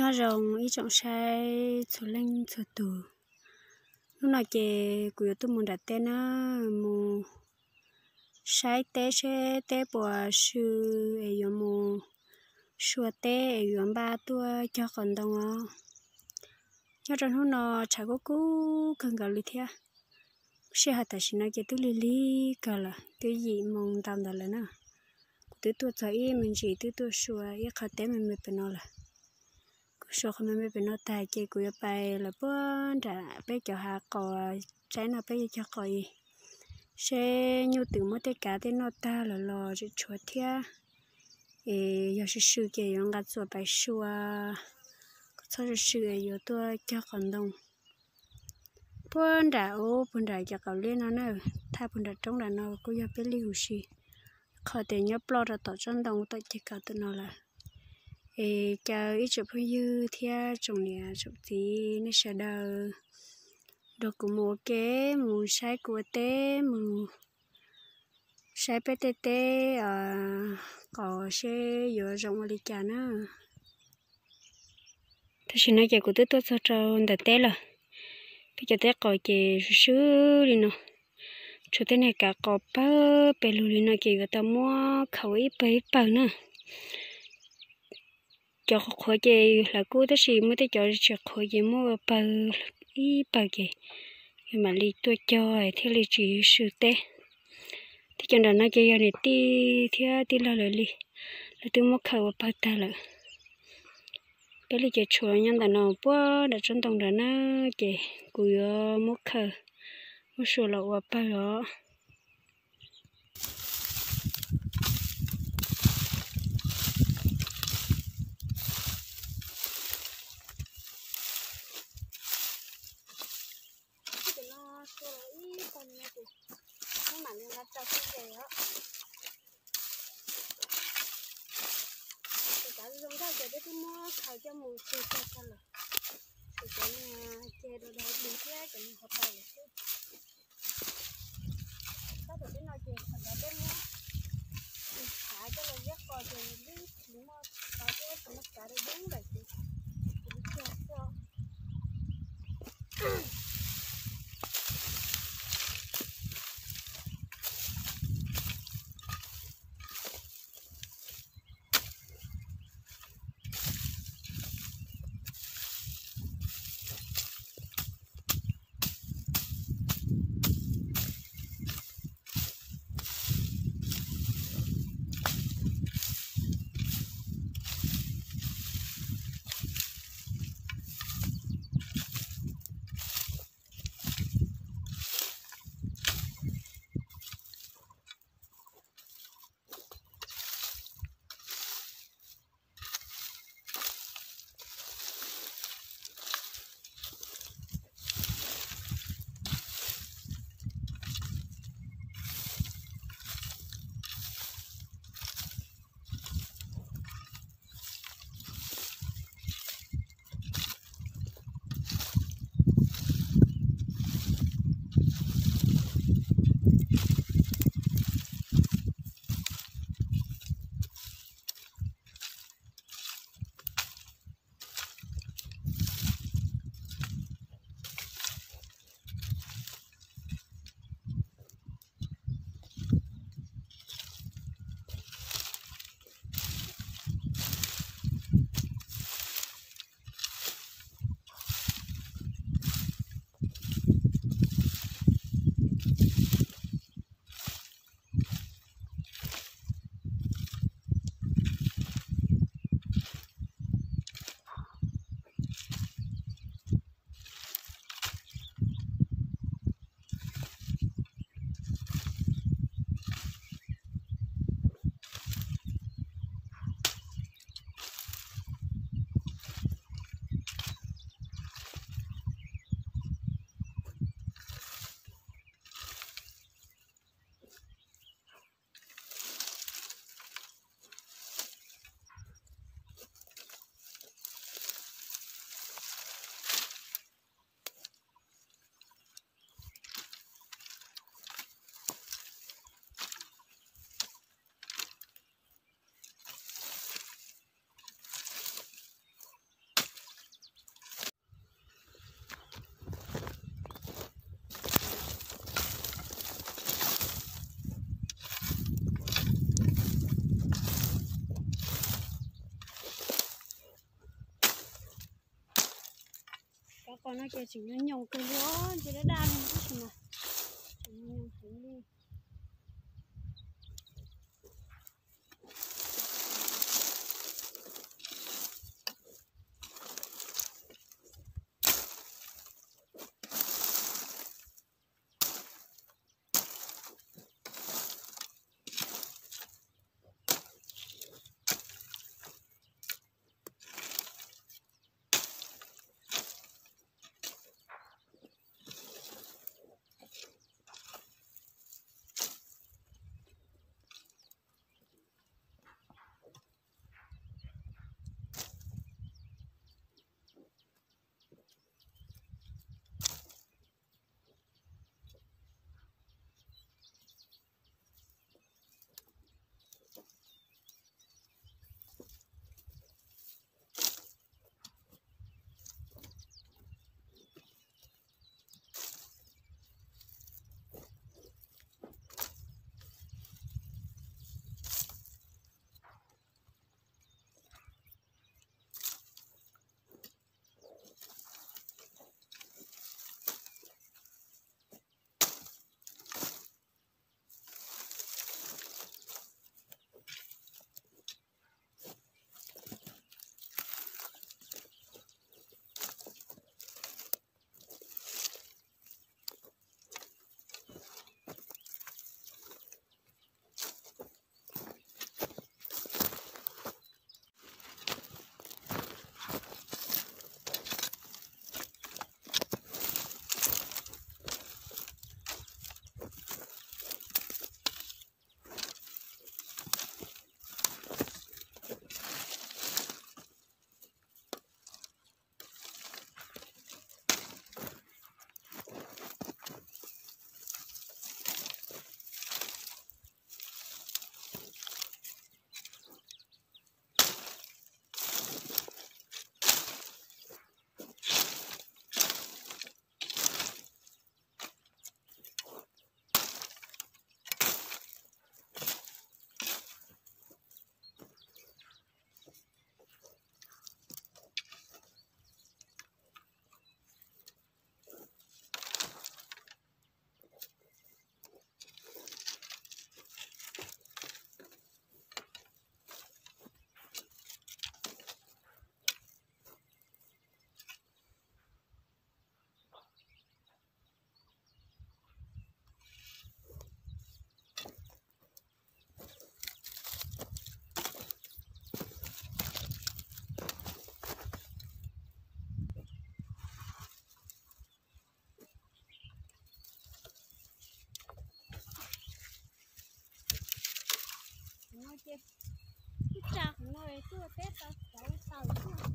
nó rồng ý trọng sai số lên số tù lúc nào chị của tôi muốn đặt tên nó mù sai té sẽ té bùa sư ấy giống mù xua té ấy giống ba tua cho còn đông ó cho trong hôm nó chả có cú cần gặp lịch theo sẽ hạt tại nó chị tôi li cả là cái gì mong tạm đó là nó từ tôi thấy mình chỉ từ tôi xua ý khát té mình mới phải nó là số không mới phải nó tài chị của bài là bữa đã bé cho hà cò trái nào bé cho cò gì sẽ nhu từ mỗi tất cả tên nó ta là lò chỉ chuột thia giờ sự sự cái những cái số bài xua sau sự sự giờ tôi cho còn đông bữa đã cho cậu lên nó nữa thay bữa đã trong là nó có giờ bé liu xì khỏi tiền nhớ lo ra tổ trong đông tôi chỉ cả tụi nó là cho ít chụp như theo trong nhà chụp thì nó sẽ đỡ được của một cái một sai của té một sai ptt có sẽ vừa rộng đi chả nữa thế thì nói chuyện của tôi cho để té là bây giờ té coi chị sứ đi nó cho thế này cả có bơ bê lù đi nó chị người ta mua khẩu ít bơ nữa cho khỏi chị là cô tới xí mới tới cho khỏi chị mua bơ ít bơ chị mà li tôi cho thì li chỉ sự té thì cho nên nó chơi này ti là li là tôi mua khẩu bơ ta là cái li chơi chua nhân là nó bữa đã trong đồng đó nó chị cùi mua khẩu mua sữa là bơ đó mà nên là cho cái gì đó thì cả dùng ra để tôi mua khẩu cho mù chơi cho là thì cái chơi đồ đó bình thế cái mình học bài chứ có thể đến nói chuyện thành ra đến mua thả cho là rất coi thì mình đi mua có cái nó cả được đúng vậy thì cho con nó kia chỉ nhung nhung cái lúa chỉ đã đan chứ mà chỉ nhung nhung thấy đi nó kia cái chạc nó ấy chưa tết tao cháu tao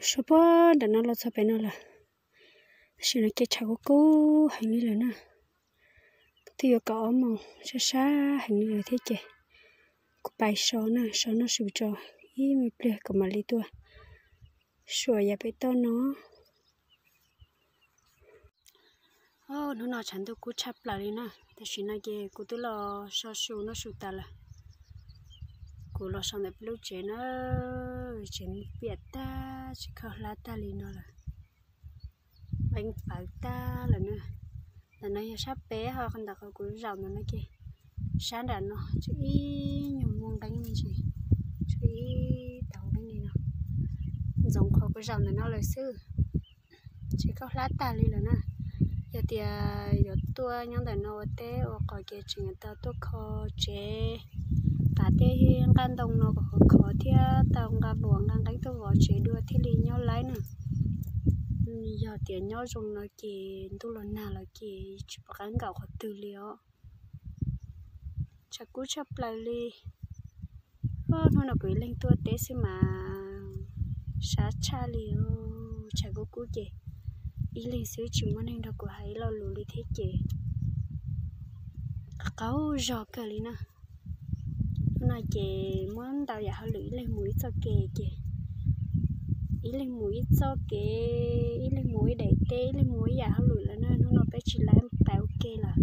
số bữa đã nó là số bé nó là xin nó chết chào cô hành lý rồi nè thì có có màu xa xa hành lý rồi thế chị cô bài số nó sụp trò ý mình bia của mà đi tua sủa ya bé to nó nó nói chẳng tôi cú chắp lại đi nèแต่ฉันน่ะเกกูตัวรอชอชูน่ะชูตาละกูรอสั่งแต่ลูกเจนเจนเปียตาชิคาลาตาลีน่ะละบังปากตาละเนอะแต่ในชาเป้เขาคนตาเขากูรำนั่นนะเกฉันด่าเนาะช่วยยมมองดังนี่ช่วยตองดังนี่เนาะจงเขากูรำนั่นเอาเลยซื้อชิคาลาตาลีละนะgiờ thì giờ tôi nhắn đến nó té hoặc có cái chuyện ta tôi khó chế cả thế hiện căn đồng nó khó thì tao cả buồn căn đánh tôi vào chế đưa thì liền nhau lấy nè giờ tiền nhau dùng nó kì tôi lần nào là kì chụp cái gạo khó từ liệu chắc cú chấp lại đi nó là gửi lên tôi té xem mà sát cha liệu chắc cú kì ý lên xíu chịu món anh đâu có hay lo lù đi thế chị cáu giò cờ đi nè nó chị món tao giờ họ lưỡi lên mũi cho kề chị ý lên mũi cho kề ý lên mũi đẩy tê ý lên mũi giờ họ lưỡi là nó bé chỉ lấy bao kê là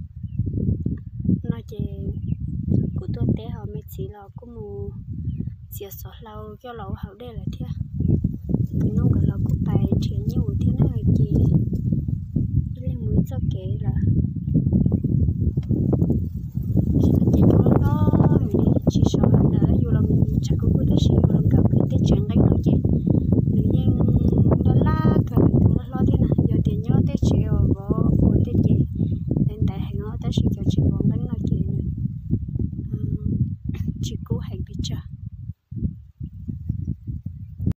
nó chị của tôi té họ mới chỉ là có một chia sẻ lâu cho lâu họ đây là thế cái nó gọi là có bài chuyện nhiều thế này